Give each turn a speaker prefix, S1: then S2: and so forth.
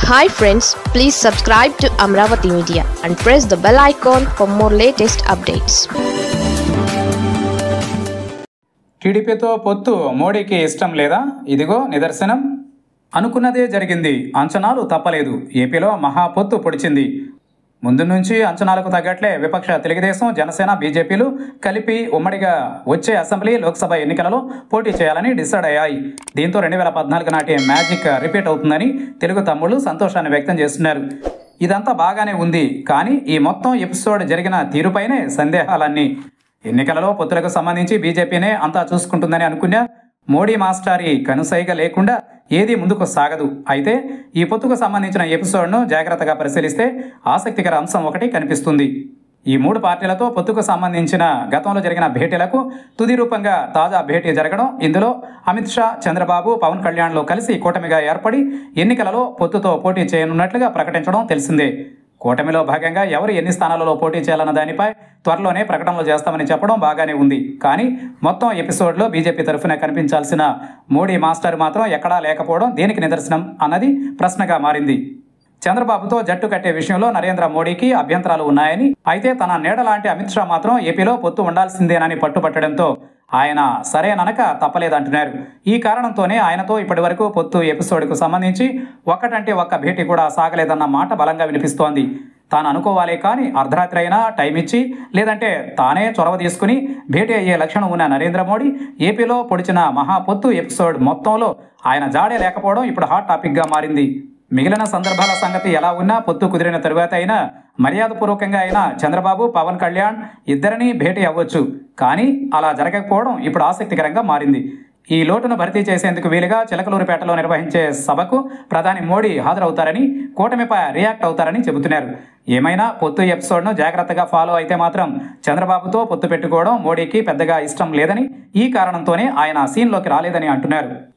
S1: Hi friends, please subscribe to Amravati Media and press the bell icon for more latest updates.
S2: టీడీపీతో పొత్తు మోడీకి ఇష్టం లేదా? ఇదిగో నిదర్శనం. అనుకున్నదే జరిగింది. అంచనాలు తప్పలేదు. ఏపీలో మహా పొత్తు పొడిచింది. ముందు నుంచి అంచనాలకు తగ్గట్లే విపక్ష తెలుగుదేశం, జనసేన, బీజేపీలు కలిపి ఉమ్మడిగా వచ్చే అసెంబ్లీ, లోక్సభ ఎన్నికలలో పోటీ చేయాలని డిసైడ్ అయ్యాయి. దీంతో 2014 నాటి మ్యాజిక్ రిపీట్ అవుతుందని తెలుగు తమ్ముళ్ళు సంతోషాన్ని వ్యక్తం చేస్తున్నారు. ఇదంతా బాగానే ఉంది, కానీ ఈ మొత్తం ఎపిసోడ్ జరిగిన తీరుపైనే సందేహాలన్నీ. ఎన్నికలలో పొత్తులకు సంబంధించి బీజేపీనే అంతా చూసుకుంటుందని అనుకున్నా మోడీ మాస్టారి కనుసైగ లేకుండా ఏది ముందుకు సాగదు. అయితే ఈ పొత్తుకు సంబంధించిన ఎపిసోడ్ను జాగ్రత్తగా పరిశీలిస్తే ఆసక్తికర అంశం ఒకటి కనిపిస్తుంది. ఈ మూడు పార్టీలతో పొత్తుకు సంబంధించిన గతంలో జరిగిన భేటీలకు తుది రూపంగా తాజా భేటీ జరగడం, ఇందులో అమిత్ షా, చంద్రబాబు, పవన్ కళ్యాణ్లు కలిసి కూటమిగా ఏర్పడి ఎన్నికలలో పొత్తుతో పోటీ చేయనున్నట్లుగా ప్రకటించడం తెలిసిందే. కూటమిలో భాగంగా ఎవరు ఎన్ని స్థానాలలో పోటీ చేయాలన్న దానిపై త్వరలోనే ప్రకటనలు చేస్తామని చెప్పడం బాగానే ఉంది. కానీ మొత్తం ఎపిసోడ్లో బీజేపీ తరఫున కనిపించాల్సిన మోడీ మాస్టర్ మాత్రం ఎక్కడా లేకపోవడం దేనికి నిదర్శనం అన్నది ప్రశ్నగా మారింది. చంద్రబాబుతో జట్టు కట్టే విషయంలో నరేంద్ర మోడీకి అభ్యంతరాలు ఉన్నాయని, అయితే తన నీడ లాంటి అమిత్ షా మాత్రం ఏపీలో పొత్తు ఉండాల్సిందేనని పట్టుపట్టడంతో ఆయన సరేననక తప్పలేదంటున్నారు. ఈ కారణంతోనే ఆయనతో ఇప్పటివరకు పొత్తు ఎపిసోడ్కు సంబంధించి ఒక్కటంటే ఒక్క భేటీ కూడా సాగలేదన్న మాట బలంగా వినిపిస్తోంది. తాను అనుకోవాలే కానీ అర్ధరాత్రి అయినా టైం ఇచ్చి, లేదంటే తానే చొరవ తీసుకుని భేటీ అయ్యే లక్షణం ఉన్న నరేంద్ర మోడీ ఏపీలో పొడిచిన మహా పొత్తు ఎపిసోడ్ మొత్తంలో ఆయన జాడే లేకపోవడం ఇప్పుడు హాట్ టాపిక్గా మారింది. మిగిలిన సందర్భాల సంగతి ఎలా ఉన్నా పొత్తు కుదిరిన తరువాత అయినా మర్యాదపూర్వకంగా అయినా చంద్రబాబు, పవన్ కళ్యాణ్ ఇద్దరినీ భేటీ అవ్వచ్చు. కానీ అలా జరగకపోవడం ఇప్పుడు ఆసక్తికరంగా మారింది. ఈ లోటును భర్తీ చేసేందుకు వీలుగా చిలకలూరిపేటలో నిర్వహించే సభకు ప్రధాని మోడీ హాజరవుతారని, కూటమిపై రియాక్ట్ అవుతారని చెబుతున్నారు. ఏమైనా పొత్తు ఎపిసోడ్ను జాగ్రత్తగా ఫాలో అయితే మాత్రం చంద్రబాబుతో పొత్తు పెట్టుకోవడం మోడీకి పెద్దగా ఇష్టం లేదని, ఈ కారణంతోనే ఆయన సీన్లోకి రాలేదని అంటున్నారు.